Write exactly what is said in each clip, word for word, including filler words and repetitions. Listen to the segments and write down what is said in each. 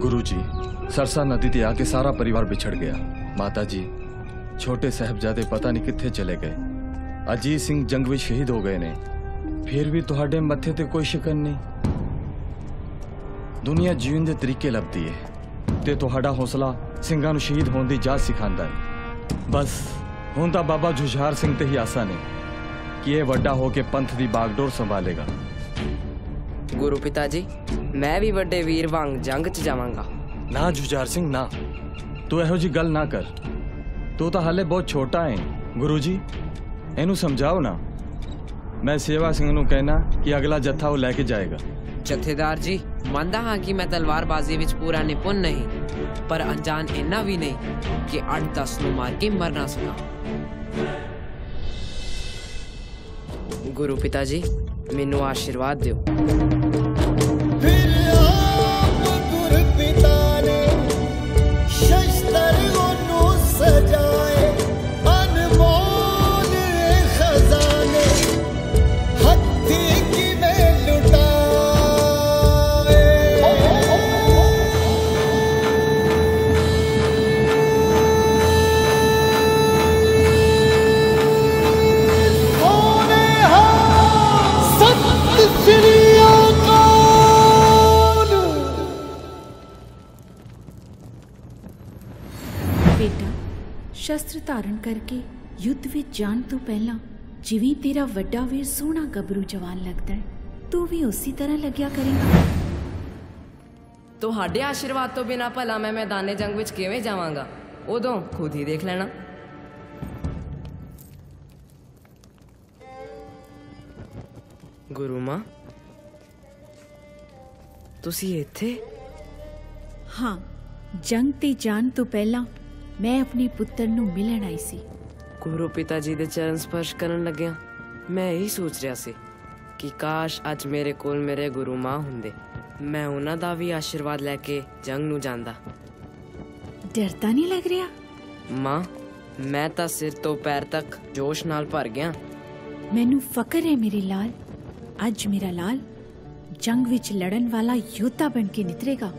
गुरुजी, सरसा नदी ते आके सारा परिवार बिछड़ गया। माता जी, छोटे साहबजादे पता नहीं कित्थे चले गए। अजीत सिंह जंग विच शहीद हो गए ने, फिर भी तुहाडे मत्थे ते कोई शिकन नहीं। दुनिया जीवन दे तरीके लभदी है ते तुहाडा हौसला ਸਿੰਘਾਂ ਨੂੰ शहीद होने की जाच सिखांदा है। बस हुण तां बाबा जुझार सिंह ते ही आसा ने कि ये वड्डा होके पंथ दी बागडोर संभालेगा। गुरु पिताजी, मैं भी वड्डे वीर वांग जंग च जावांगा। ना जुझार सिंह ना, तू इहो जी गल ना कर। तू तो हाले बहुत छोटा है। गुरु जी, इनू समझाओ ना। मैं सेवा सिंह नू कहना कि अगला जत्था वो लैके जाएगा। जथेदार जी, मानदा हाँ कि मैं तलवारबाजी विच पूरा निपुण नहीं, पर अनजान इन्ना भी नहीं कि अठ दस नू मार के मर ना सका। गुरु पिताजी, मैनू आशीर्वाद दियो। फिर आप गुरु पिता ने शस्त्र ओनू सजाए, अनमोल खजाने हत्थी किवें लुटाए। बेटा, शस्त्र धारण करके युद्ध विच जाण तो पहला जिवें तेरा वड्डा वीर सोहना गबरू जवान लगता है, तू भी उसी तरह लग्या करेगा। तुहाडे आशीर्वाद तो बिना भला मैं मैदाने जंग विच किवें जावांगा? उदों खुद ही देख लेना। गुरु मां, तुसी इत्थे? हाँ, जंग ते जाण तो पहला मैं अपने पुत्र नू मिलन आई सी। गुरु पिता जी दे चरण स्पर्श करन लग्या मैं यही सोच रहा सी कि काश अज मेरे कोल मेरे गुरु मां हुंदे, मैं उन्हां दा भी आशीर्वाद लैके जंग नू जांदा। डरता नहीं लग रहा? मां, मैं तां सिर तो पैर तक जोश नाल भर गया। मैनू फकर है मेरे लाल, अज मेरा लाल जंग विच लड़न वाला योद्धा बन के नितरेगा।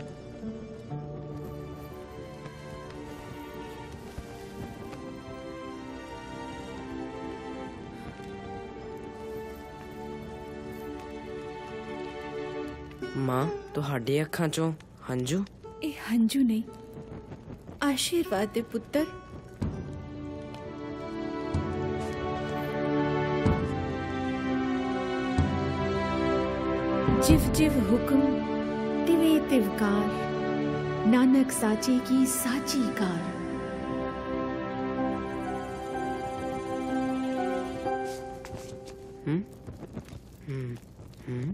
मां, तुहाडी अखां चों हंजू? ए हंजू नहीं, आशीर्वाद दे पुत्र। जिव जिव हुक्म तिवे तिवकार, नानक साचे की साची कार। हम्म हम्म हम्म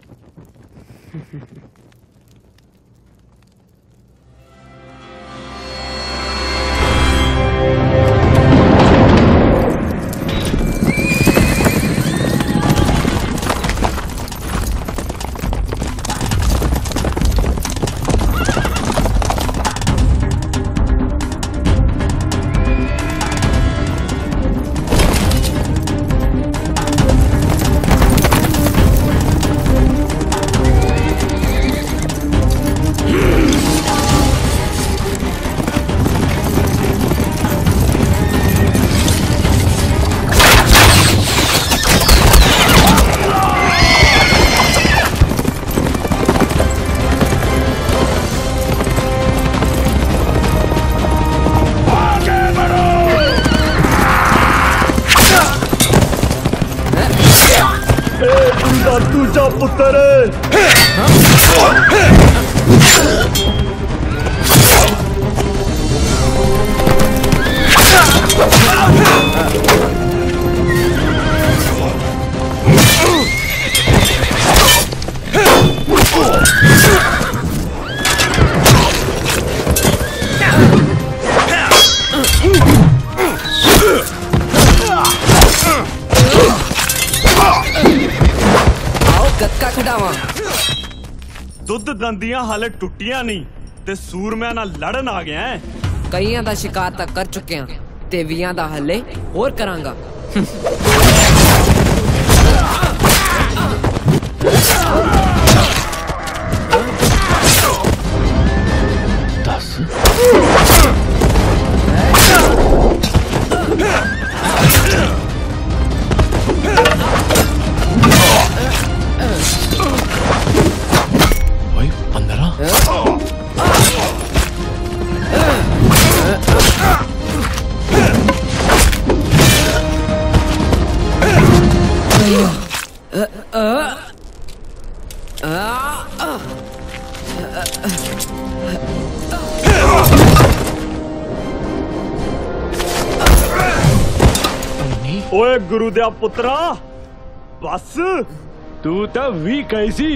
दूजा पुत्र दुध दंदियां हाले टुटियां नहीं ते सूरमैया नाल लड़न आ गया है। कईयां दा शिकार तक कर चुके हैं ते वियां दा हले होर करांगा। ओए गुरु दया पुत्रा बस तू तो भी कैसी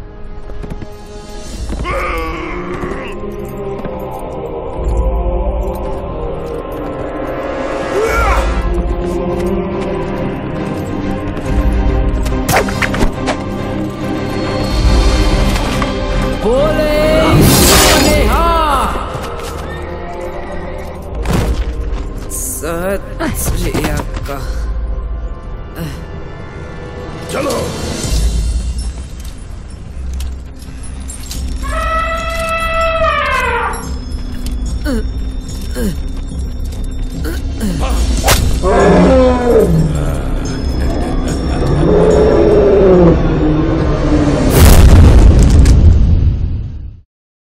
बोले सत श्री अकाल। चलो